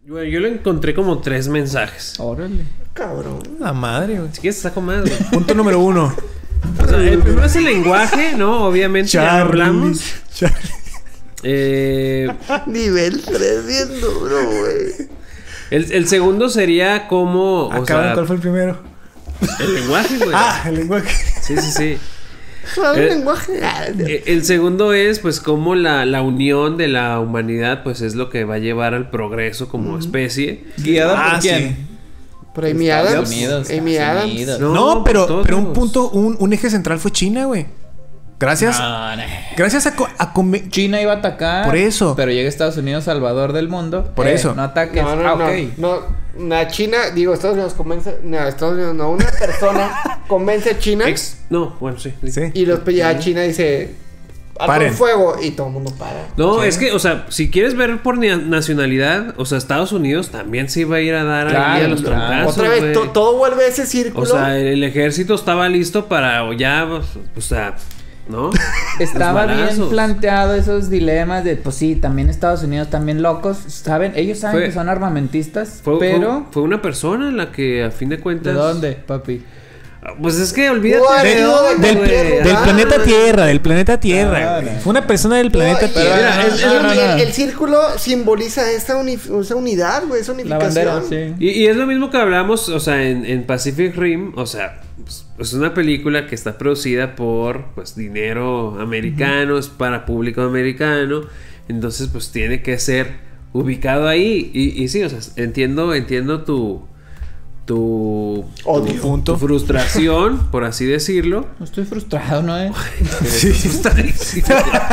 Bueno, yo lo encontré como 3 mensajes. Órale. Cabrón. La madre, güey. Si quieres, saco más, güey. Punto número 1. O sea, el primero es el lenguaje, ¿no? Obviamente ya lo hablamos. Nivel 3 bien duro, güey. El segundo sería como... O sea, ¿Cuál fue el primero? el lenguaje, güey. El lenguaje. Sí. ¿Sabes el lenguaje? El segundo es, pues, como la unión de la humanidad, pues, es lo que va a llevar al progreso como especie. ¿Guiada por quién? Sí. Por Amy Adams. Unidos, Amy Estados Adams. Unidos. No, pues, pero un punto, un eje central fue China, güey. Gracias. No. Gracias a China iba a atacar. Por eso. Pero llega Estados Unidos, salvador del mundo. Por eso. No ataques. Ok. No, China, digo, Estados Unidos convence. No, Estados Unidos no. Una persona convence a China. No, bueno, sí. Sí. Y después ya China dice. Paren. Al fuego. Y todo el mundo para. No, Sí. es que, o sea, si quieres ver por nacionalidad, o sea, Estados Unidos también se iba a ir a dar ahí a los troncazos, Otra vez, güey. todo vuelve a ese círculo. O sea, el ejército estaba listo para ya, o sea, ¿no? Estaba Los bien balazos. planteado esos dilemas de, pues sí, también Estados Unidos, también locos. ¿Saben? Ellos saben Fue- que son armamentistas, Fue, pero... fue una persona la que a fin de ¿De cuentas... dónde, papi? Pues es que olvídate Guay, de no, dónde, del- güey. Del planeta Tierra, del planeta Tierra. No, güey. no. Fue una persona del planeta No, Tierra. mira, No. el círculo simboliza esa unidad, güey, esa La unificación. bandera, sí. Y es lo mismo que hablamos, o sea, en Pacific Rim, o sea, pues, es una película que está producida por, pues, dinero americano, es para público americano, entonces, pues, tiene que ser ubicado ahí. Y sí, o sea, entiendo tu Odio. Punto. frustración, por así decirlo. No estoy frustrado, ¿no? Frustradísimo.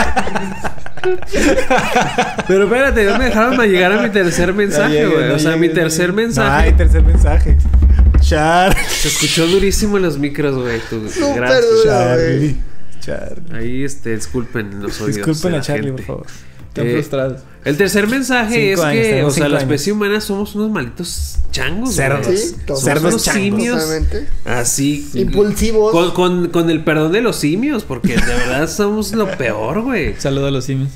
Pero espérate, no me dejaron llegar a mi tercer mensaje, güey. O sea, mi tercer No hay mensaje. tercer mensaje. Char. Se escuchó durísimo en los micros, güey. Súper Gracias. duro. Charlie. Charlie. Ahí, disculpen los oídos. Disculpen de a la Charlie, gente. por favor. Están frustrados. El tercer mensaje 5 es años, que, tenemos o sea, 5 la años. especie humana somos unos malditos changos, Cerdos. güey. Sí, todos. Somos Cerdos unos changos. simios. Totalmente. Así. Impulsivos. Con el perdón de los simios, porque de verdad somos lo peor, güey. Saludo a los simios.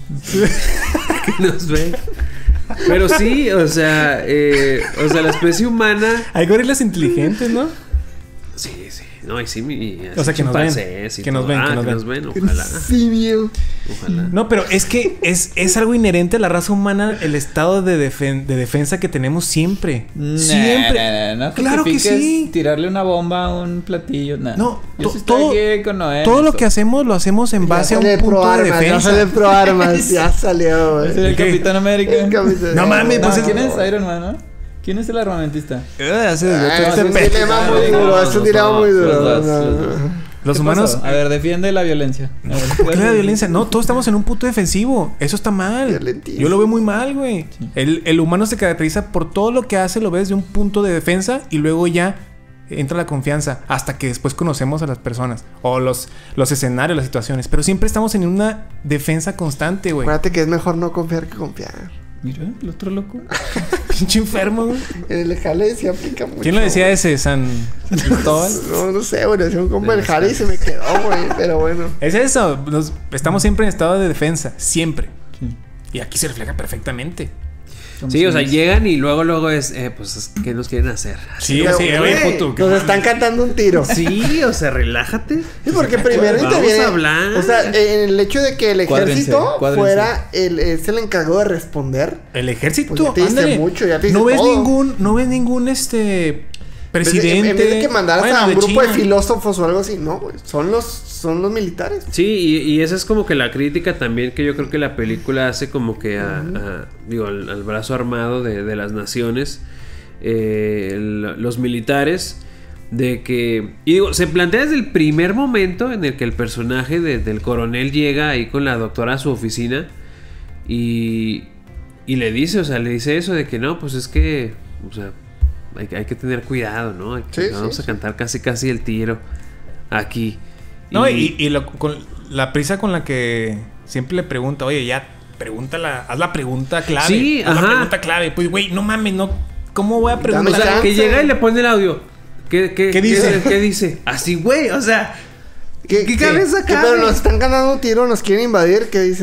Que nos ven. Pero sí, o sea, la especie humana. Hay gorilas inteligentes, ¿no? Sí. No, y sí, O sea, que nos ven. chimpancés y Que nos todo. ven, que nos que nos ven. ven. Ojalá. Simio. Ojalá. No, pero es que es algo inherente a la raza humana el estado de defensa que tenemos siempre. Siempre. No Claro que justifiques sí. Tirarle una bomba a un platillo. Nah. No, Yo sí estoy aquí con Noé en todo lo eso. que hacemos lo hacemos en base a un punto de Ya defensa. sale Pro Armas. Ya salió, Ese güey. era el ¿Qué? Capitán América. El capitán. No mames, No, pues ¿quién es Iron Man, no? ¿Quién es el armamentista? Es un dilema muy duro. Es un Los dilema dos, muy duro. los dos, No, los dos. no. Los ¿Qué humanos. pasó? A ver, defiende la violencia. A ver, ¿Por qué la violencia? No, todos estamos en un punto defensivo. Eso está mal. Violentísimo. Yo lo veo muy mal, güey. El humano se caracteriza por todo lo que hace, lo ves de un punto de defensa y luego ya entra la confianza hasta que después conocemos a las personas o los escenarios, las situaciones. Pero siempre estamos en una defensa constante, güey. Acuérdate que es mejor no confiar que confiar. Mira, el otro loco. Pinche enfermo, güey. En el jale se aplica mucho. ¿Quién lo decía ese? ¿San Cristóbal? No sé, güey. Decía un compa del jale y se me quedó, güey. Pero bueno. Es eso. Estamos siempre en estado de defensa. Siempre. Sí. Y aquí se refleja perfectamente. Sí, o sea, llegan y luego es, pues, ¿qué nos quieren hacer? Sí, Pero, sí, güey, oye, puto. nos están cantando un tiro. Sí, o sea, relájate. Sí, porque primero Vamos interviene. a hablar. O sea, en el hecho de que el ejército Cuádrense. fuera es el encargado de responder. El ejército, Pues ya te dice ándale. mucho, ya te dice no ves todo. ningún presidente. En vez de que mandaras Bueno, a un grupo de China. filósofos o algo así, no, güey. Son los militares. Sí, y esa es como que la crítica también que yo creo que la película hace como que al brazo armado de las naciones, los militares, de que... Y digo, se plantea desde el primer momento en el que el personaje del coronel llega ahí con la doctora a su oficina y le dice, o sea, le dice eso de que no, pues es que, o sea, hay que tener cuidado, ¿no? Vamos a cantar casi el tiro aquí. No, con la prisa con la que siempre le pregunta, oye, ya, pregúntala, haz la pregunta clave. Sí, haz la ajá. pregunta clave. Pues, güey, no mames, no. ¿Cómo voy a O preguntar? sea, que llega y le pone el audio. ¿Qué dice? ¿Qué dice? Así, güey, o sea... ¿Qué cabeza ¿Qué? cabe? Pero nos están ganando un tiro, nos quieren invadir, ¿qué dicen?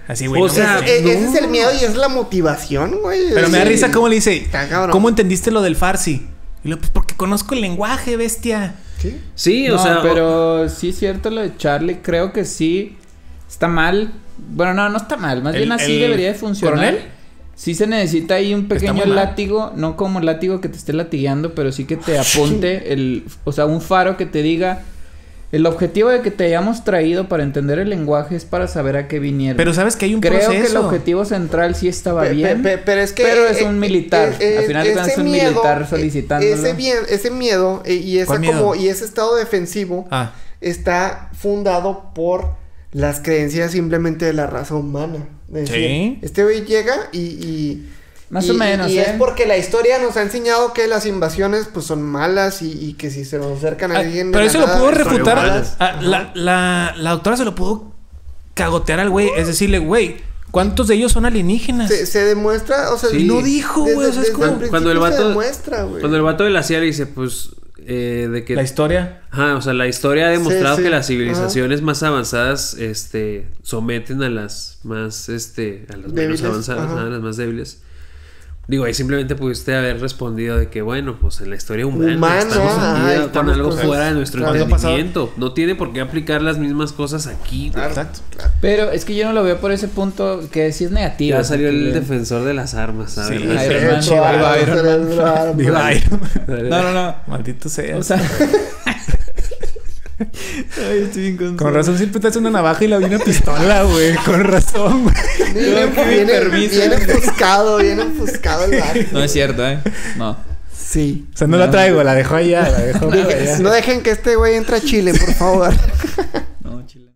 Así, güey. O no, sea, Ese es el miedo y es la motivación, güey. pero me da Sí. risa cómo le dice, Está cabrón. ¿cómo entendiste lo del farsi? Y luego, pues porque conozco el lenguaje, bestia. ¿Sí? Sí, o No, sea. pero sí es cierto lo de Charlie. Creo que sí está mal. Bueno, no está mal. Más bien así debería de funcionar. ¿Coronel? Sí se necesita ahí un pequeño muy mal. látigo. No como látigo que te esté latigando, pero sí que te apunte o sea, un faro que te diga... El objetivo de que te hayamos traído para entender el lenguaje es para saber a qué vinieron. Pero sabes que hay un Creo proceso. que el objetivo central sí estaba bien. Pero es que... pero es un militar. Al final de cuentas es un militar solicitándolo. Ese miedo y ¿Cuál miedo? y ese estado defensivo Ah, está fundado por las creencias simplemente de la raza humana. De decir, Sí. este güey llega y Más o menos, Y ¿eh? es porque la historia nos ha enseñado que las invasiones pues son malas y que si se nos acercan a alguien... pero de eso la lo nada, pudo son refutar. malas. La doctora se lo pudo cagotear al güey. Es decirle, güey, ¿cuántos de ellos son alienígenas? Se demuestra, o sea... Sí. No dijo, güey. O sea, es desde como... el Cuando el principio se vato. demuestra, güey. Cuando el vato de la CIA le dice, pues. De que. La historia. Ajá, o sea, la historia ha demostrado Sí, que sí. las civilizaciones más avanzadas, someten a las más, a las Débiles, menos avanzadas, ajá. a las más débiles. Digo, ahí simplemente pudiste haber respondido de que, bueno, pues en la historia humana estamos aquí ajá, con estamos algo con- fuera de nuestro claro. entendimiento. No tiene por qué aplicar las mismas cosas aquí, güey. Claro, Exacto. claro. Pero es que yo no lo veo por ese punto que sí es negativo. Ya salió el porque- defensor de las armas, a Sí. ver. Iron Man, Cerebro, viva Iron Man. cerebro, Viva Iron Man. No. Maldito sea. O sea... Ay, estoy bien cansado. Con razón siempre te hace una navaja y la vi una pistola, güey. Con razón, güey. Viene enfuscado el vato. No es cierto, ¿eh? No. Sí. O sea, no la traigo, la dejó allá. La dejó por allá. No dejen que este güey entre a Chile, por favor. No, chile.